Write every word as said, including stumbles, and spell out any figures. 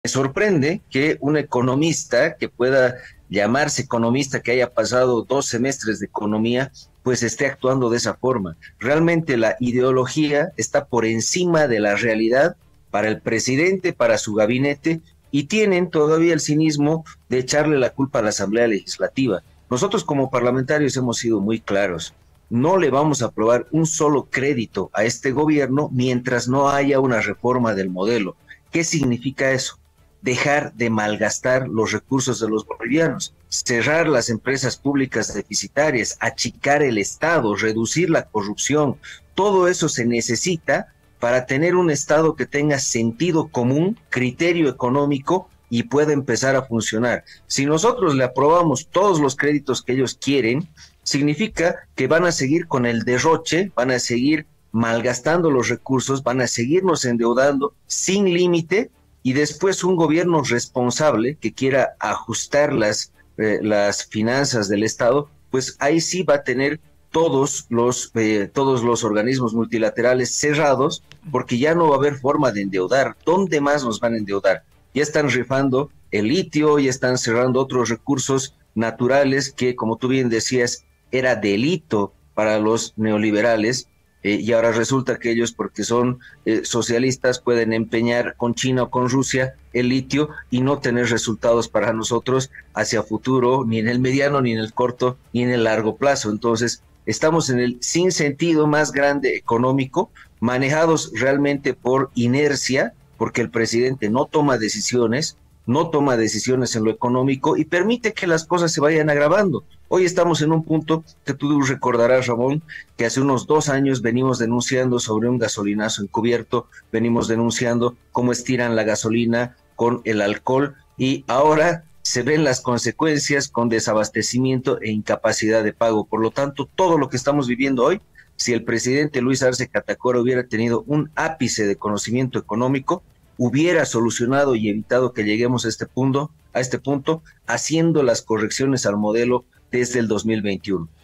Me sorprende que un economista que pueda llamarse economista, que haya pasado dos semestres de economía, pues esté actuando de esa forma. Realmente la ideología está por encima de la realidad para el presidente, para su gabinete, y tienen todavía el cinismo de echarle la culpa a la Asamblea Legislativa. Nosotros como parlamentarios hemos sido muy claros. No le vamos a aprobar un solo crédito a este gobierno mientras no haya una reforma del modelo. ¿Qué significa eso? Dejar de malgastar los recursos de los bolivianos, cerrar las empresas públicas deficitarias, achicar el Estado, reducir la corrupción. Todo eso se necesita para tener un Estado que tenga sentido común, criterio económico y pueda empezar a funcionar. Si nosotros le aprobamos todos los créditos que ellos quieren, significa que van a seguir con el derroche, van a seguir malgastando los recursos, van a seguirnos endeudando sin límite, y después un gobierno responsable que quiera ajustar las, eh, las finanzas del Estado, pues ahí sí va a tener todos los, eh, todos los organismos multilaterales cerrados, porque ya no va a haber forma de endeudar. ¿Dónde más nos van a endeudar? Ya están rifando el litio, ya están cerrando otros recursos naturales que, como tú bien decías, era delito para los neoliberales, eh, y ahora resulta que ellos, porque son eh, socialistas, pueden empeñar con China o con Rusia el litio y no tener resultados para nosotros hacia futuro, ni en el mediano, ni en el corto, ni en el largo plazo. Entonces, estamos en el sinsentido más grande económico, manejados realmente por inercia, porque el presidente no toma decisiones, no toma decisiones en lo económico y permite que las cosas se vayan agravando. Hoy estamos en un punto que tú recordarás, Ramón, que hace unos dos años venimos denunciando sobre un gasolinazo encubierto, venimos denunciando cómo estiran la gasolina con el alcohol, y ahora se ven las consecuencias con desabastecimiento e incapacidad de pago. Por lo tanto, todo lo que estamos viviendo hoy, si el presidente Luis Arce Catacora hubiera tenido un ápice de conocimiento económico, hubiera solucionado y evitado que lleguemos a este punto, a este punto, haciendo las correcciones al modelo desde el dos mil veintiuno.